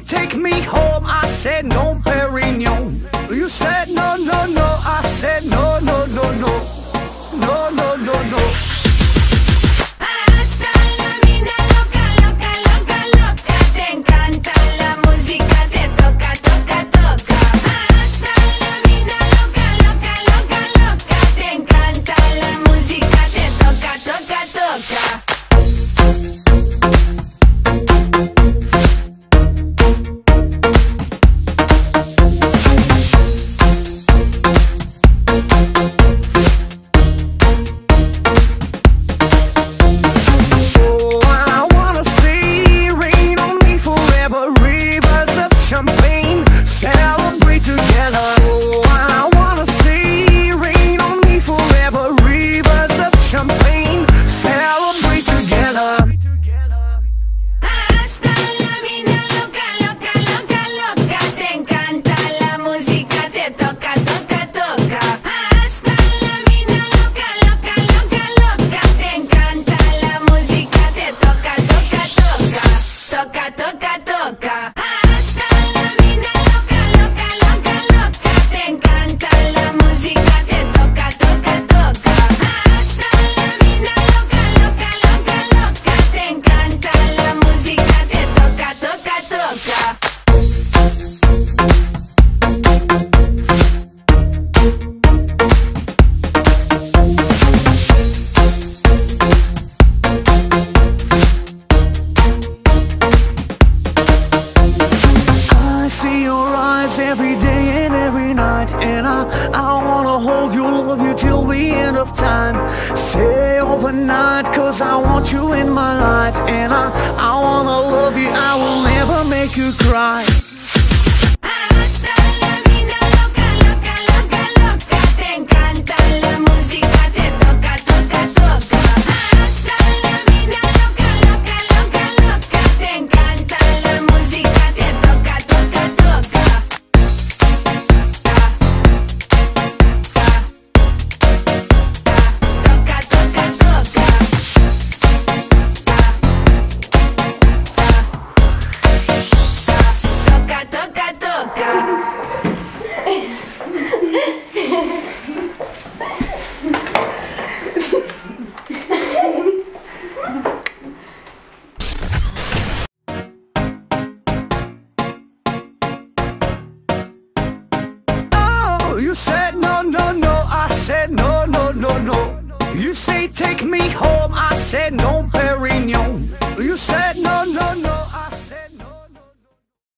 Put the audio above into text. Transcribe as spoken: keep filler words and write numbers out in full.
take me home, I said no, Perignon. You said no, no, no, I said no, no, no, no, no, no, no, no. Hasta la vida loca, loca, loca, loca. Te encanta la música, te toca, toca, toca. Hasta la vida loca, loca, loca, loca. Te encanta la música, te toca, toca, toca. Every day and every night, and I, I wanna hold you, love you till the end of time. Stay overnight, cause I want you in my life, and I, I wanna love you, I will never make you cry. You said no, no, no, I said no, no, no, no. You say take me home, I said no, Perignon.